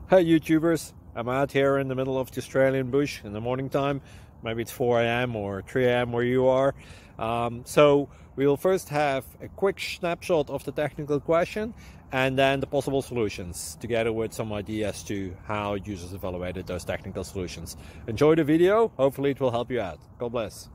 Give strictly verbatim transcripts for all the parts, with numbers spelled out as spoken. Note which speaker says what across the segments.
Speaker 1: Hey YouTubers, I'm out here in the middle of the Australian bush in the morning time. Maybe it's four A M or three A M where you are. Um, so we'll first have a quick snapshot of the technical question and then the possible solutions, together with some ideas to how users evaluated those technical solutions. Enjoy the video, hopefully it will help you out. God bless.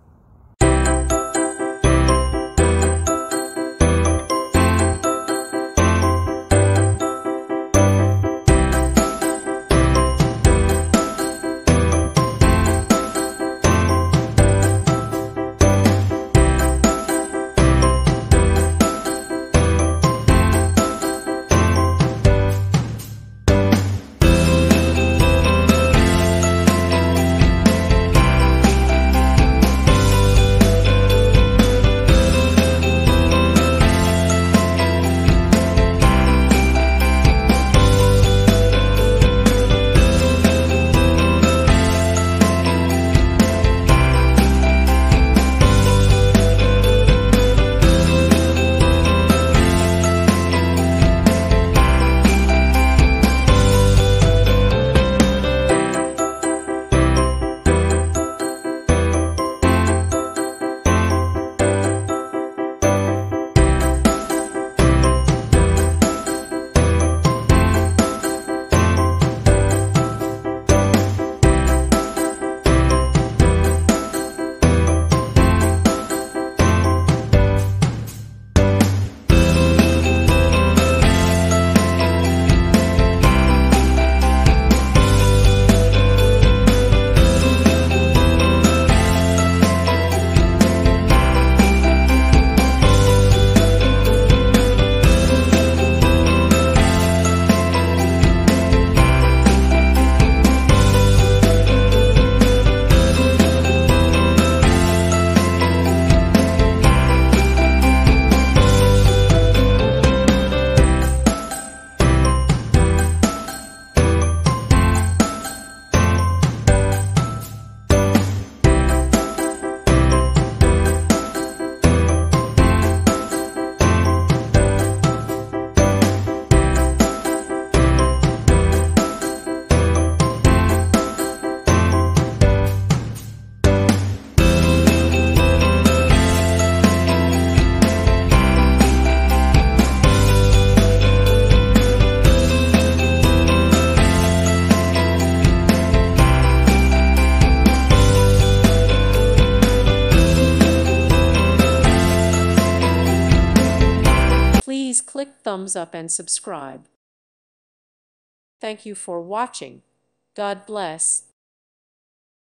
Speaker 2: Please click thumbs up and subscribe. Thank you for watching. God bless.